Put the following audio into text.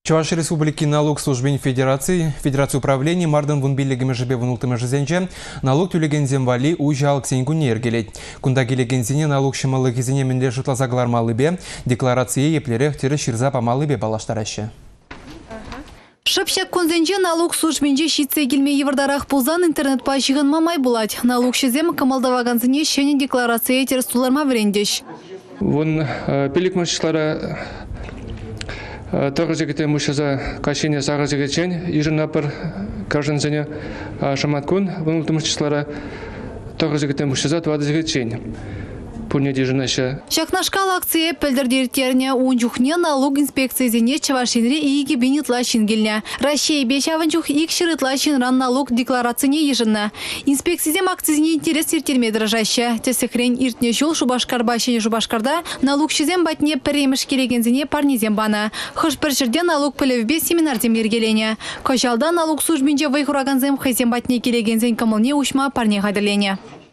Чуваш Республики налог службен Федерации управления Мардан вунбиллигіме жібе вұнылтымы жызенже налог түлеген вали у жалық сенгуне ергелет. Кунда келеген зене налог шымалы кезене менде жұтлазағылар малыбе, декларация еплері тері ширза памалыбе балаштарашы. Шапшак конзенже налог службенже шитсе келме евардарах пулзан интернет пачығын мамай булать. Налог шизем камалдаваганзыне шене декларация терс туларма врендеш. Вон пелик маршишлара Тағызегіте мұшыза кашине сағызегечен, ежінапыр кажынзыне шаматкун, вон ұлтымышчылара тағызегіте мұшыза туадызегечен. Шакнашкал акция пөлдірдертеріне оңжухне налог инспекциясыне чавашинре иеге бенетла шингелне. Россия бешаванчух ик шырытла шинран налог декларацияне ежінна. Инспекциясем акциясыне интерес ертерме дражаща. Тесекрен иртне жол шубашкарба шене шубашкарда налог шизем батне піреміш керегензіне парнезем бана. Хыш бір жерде налог пілевбе семинардем ергелене. Кожалда налог службенже вайхураганзем хайзем батне керегензен камылне ушма парне қадырлене.